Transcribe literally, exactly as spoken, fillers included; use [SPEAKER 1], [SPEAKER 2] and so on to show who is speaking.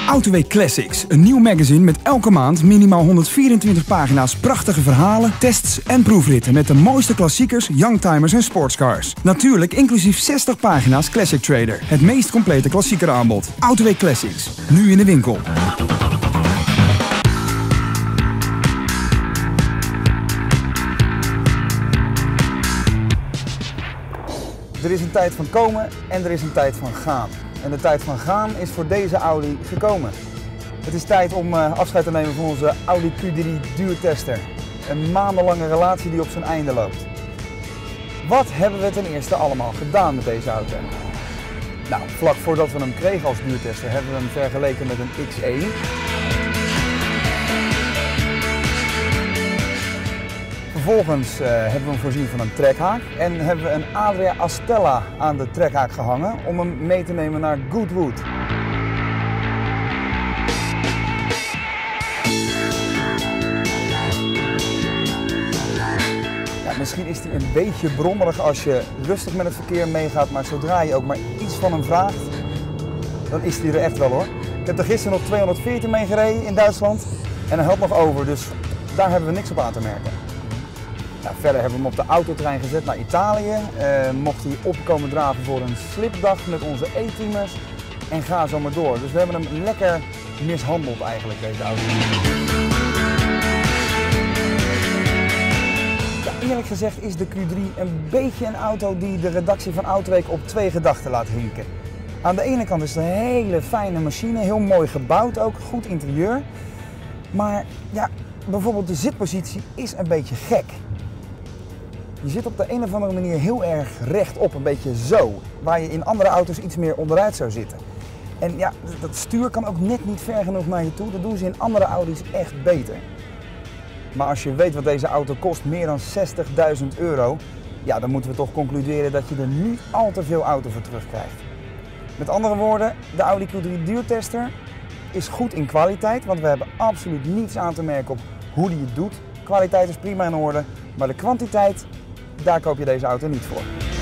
[SPEAKER 1] Autoweek Classics, een nieuw magazine met elke maand minimaal honderdvierentwintig pagina's prachtige verhalen, tests en proefritten met de mooiste klassiekers, youngtimers en sportscars. Natuurlijk inclusief zestig pagina's Classic Trader, het meest complete klassiekeraanbod. Autoweek Classics, nu in de winkel.
[SPEAKER 2] Er is een tijd van komen en er is een tijd van gaan. En de tijd van gaan is voor deze Audi gekomen. Het is tijd om afscheid te nemen van onze Audi Q drie duurtester. Een maandenlange relatie die op zijn einde loopt. Wat hebben we ten eerste allemaal gedaan met deze auto? Nou, vlak voordat we hem kregen als duurtester hebben we hem vergeleken met een X één. Vervolgens uh, hebben we hem voorzien van een trekhaak en hebben we een Adria Astella aan de trekhaak gehangen om hem mee te nemen naar Goodwood. Ja, misschien is hij een beetje brommerig als je rustig met het verkeer meegaat, maar zodra je ook maar iets van hem vraagt, dan is hij er echt wel hoor. Ik heb er gisteren nog tweehonderdveertien mee gereden in Duitsland en hij helpt nog over, dus daar hebben we niks op aan te merken. Nou, verder hebben we hem op de autotrein gezet naar Italië. Uh, mocht hij opkomen draven voor een slipdag met onze E-teamers. En ga zo maar door. Dus we hebben hem lekker mishandeld eigenlijk, deze auto. Ja, eerlijk gezegd is de Q drie een beetje een auto die de redactie van Autoweek op twee gedachten laat hinken. Aan de ene kant is het een hele fijne machine, heel mooi gebouwd ook, goed interieur. Maar ja, bijvoorbeeld de zitpositie is een beetje gek. Je zit op de een of andere manier heel erg rechtop, een beetje zo, waar je in andere auto's iets meer onderuit zou zitten. En ja, dat stuur kan ook net niet ver genoeg naar je toe, dat doen ze in andere Audi's echt beter. Maar als je weet wat deze auto kost, meer dan zestigduizend euro, ja, dan moeten we toch concluderen dat je er niet al te veel auto voor terugkrijgt. Met andere woorden, de Audi Q drie duurtester is goed in kwaliteit, want we hebben absoluut niets aan te merken op hoe die het doet. Kwaliteit is prima in orde, maar de kwantiteit, daar koop je deze auto niet voor.